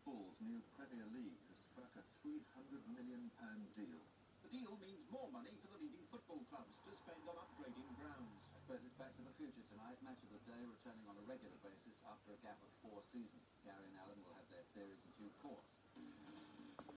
Football's new Premier League has struck a £300 million deal. The deal means more money for the leading football clubs to spend on upgrading grounds. I suppose it's back to the future tonight. Match of the day returning on a regular basis after a gap of 4 seasons. Gary and Alan will have their theories and